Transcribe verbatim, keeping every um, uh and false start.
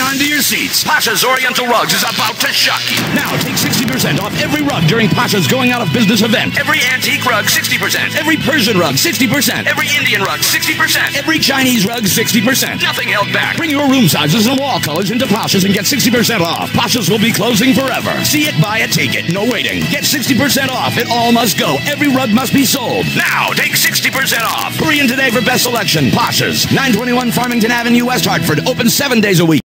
onto your seats. Pasha's Oriental Rugs is about to shock you. Now take sixty percent off every rug during Pasha's going out of business event. Every antique rug, sixty percent. Every Persian rug, sixty percent. Every Indian rug, sixty percent. Every Chinese rug, sixty percent. Nothing held back. Bring your room sizes and wall colors into Pasha's and get sixty percent off. Pasha's will be closing forever. See it, buy it, take it. No waiting. Get sixty percent off. It all must go. Every rug must be sold. Now take sixty percent off. Hurry in today for best selection. Pasha's, nine twenty-one Farmington Avenue, West Hartford. Open seven days a week.